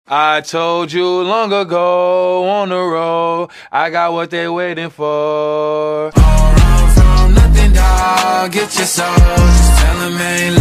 I told you long ago on the road, I got what they waiting for. All run from nothing, dog. Get your soul. Just tell 'em ain't